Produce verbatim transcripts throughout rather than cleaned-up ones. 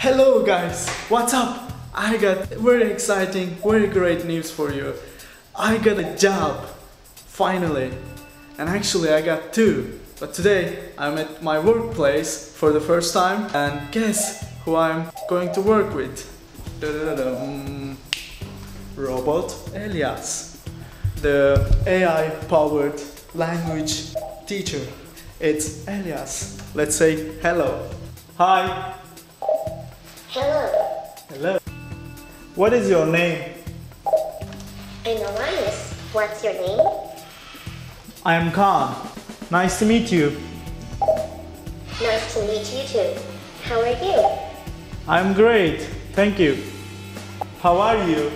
Hello guys, what's up? I got very exciting, very great news for you. I got a job, finally. And actually I got two. But today I'm at my workplace for the first time. And guess who I'm going to work with? Da-da-da-dum. Robot Elias. The A I powered language teacher. It's Elias. Let's say hello. Hi. Hello. Hello. What is your name? I'm Elias. What's your name? I am Khan. Nice to meet you. Nice to meet you too. How are you? I'm great. Thank you. How are you?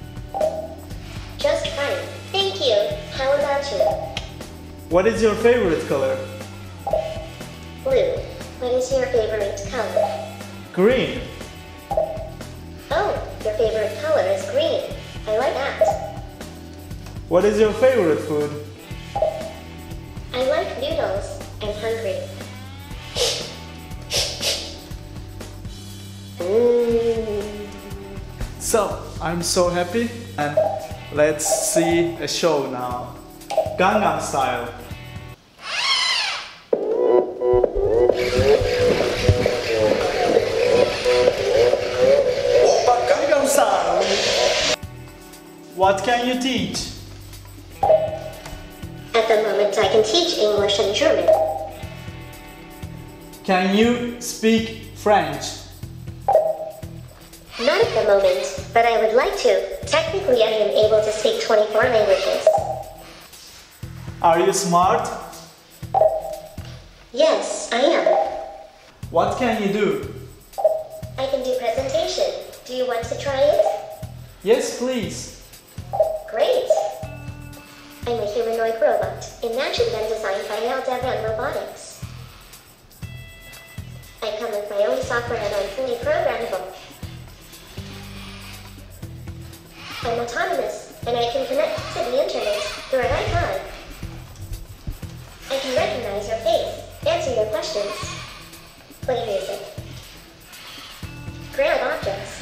Just fine. Thank you. How about you? What is your favorite color? Blue. What is your favorite color? Green. Oh, your favorite color is green. I like that. What is your favorite food? I like noodles. I'm hungry. Mm. So, I'm so happy and let's see a show now. Gangnam Style. Gangnam Style. What can you teach? At the moment, I can teach English and German. Can you speak French? Not at the moment, but I would like to. Technically, I am able to speak twenty-four languages. Are you smart? Yes, I am. What can you do? I can do presentation. Do you want to try it? Yes, please. Great! I'm a humanoid robot, imagined and designed by Finlandiya'da Robotics. I come with my own software and I'm fully programmable. I'm autonomous, and I can connect to the internet through an icon. I can recognize your face, answer your questions, play music, grab objects,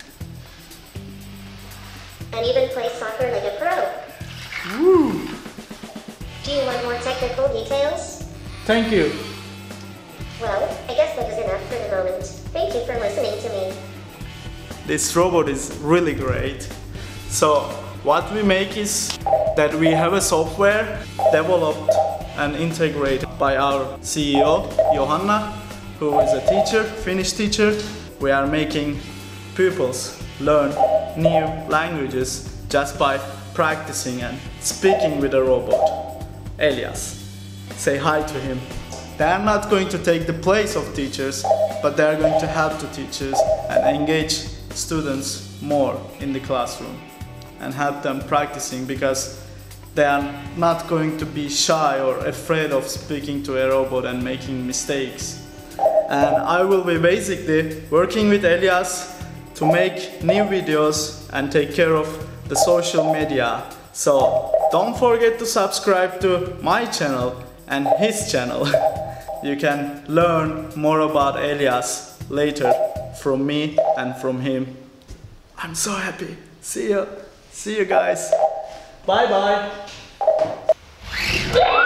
and even play soccer like a pro. Woo! Do you want more technical details? Thank you. Well, I guess that is enough for the moment. Thank you for listening to me. This robot is really great. So what we make is that we have a software developed and integrated by our C E O, Johanna, who is a teacher, Finnish teacher. We are making pupils learn new languages just by practicing and speaking with a robot. Elias, say hi to him. They are not going to take the place of teachers, but they are going to help the teachers and engage students more in the classroom and help them practicing, because they are not going to be shy or afraid of speaking to a robot and making mistakes. And I will be basically working with Elias to make new videos and take care of the social media. So don't forget to subscribe to my channel and his channel. You can learn more about Elias later from me and from him. I'm so happy. See you. See you guys. Bye bye.